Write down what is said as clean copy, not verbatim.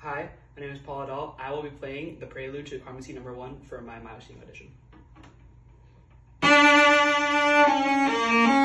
Hi, my name is Paul Adal. I will be playing the Prelude to Carmen no.1 for my MYO audition.